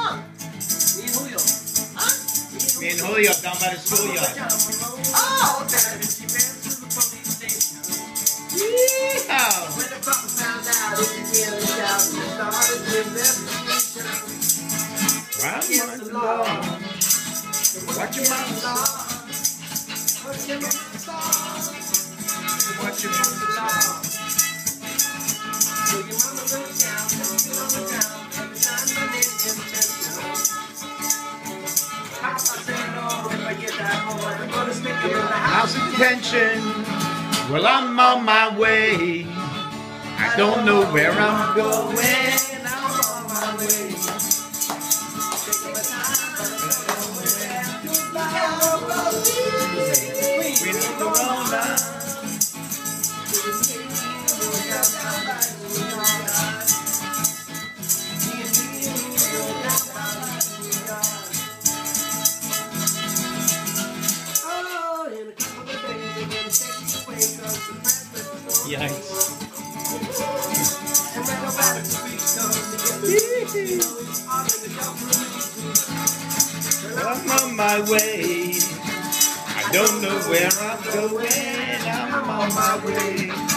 on. Me and Julio. Huh? Me and Julio down by the schoolyard. Oh, okay. Yeehaw! When the papa found out it was really out, he started the investigation. Round the law. Watch your mouth. Watch your mouth. Watch your mouth. So your mama goes down, sit on the ground, every time my name gets mentioned. Papa said, no, if I get that boy, I'm gonna stick him in the House of tension. Well, I'm on my way. I don't know where I'm going. I'm on my way. Taking my time, but I don't know where. We know Corona. Yikes. I'm on my way. I don't know where I'm going. I'm on my way.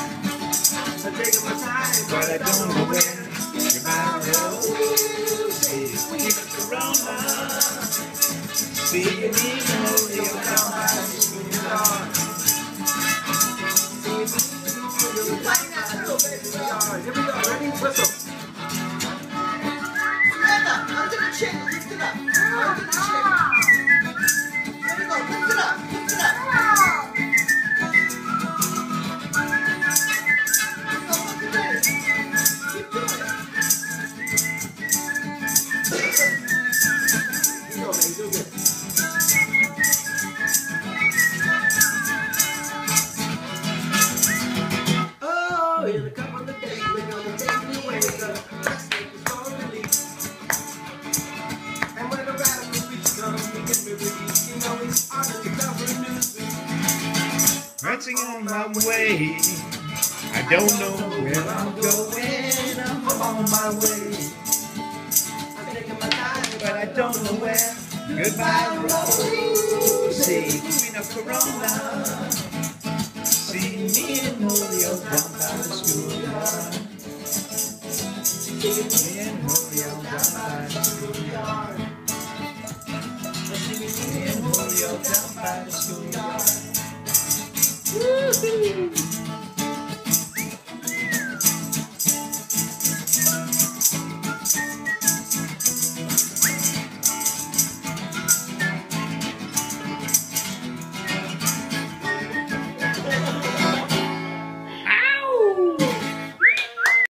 But I don't know where. Goodbye, Rose. Corona. See me, Julio, down by the schoolyard. Here we go, ready? Whistle. Together, under the chin, lift it up. Under the chin. There we go, lift it up, lift it up. Keep doing it. You go, man, do good. Oh, in a couple of days, we're gonna take you away. Let's take this for release. And when the radical speech comes, we get me released. You know it's on the cover of Newsweek. Prancing on my way. I don't know where I'm going. I'm on my way. I'm taking my time, But I don't know where. Goodbye, Rosie, Queen of Corona. See me and Julio down by the schoolyard. See me and Julio down by the schoolyard. See me and Julio down by the schoolyard.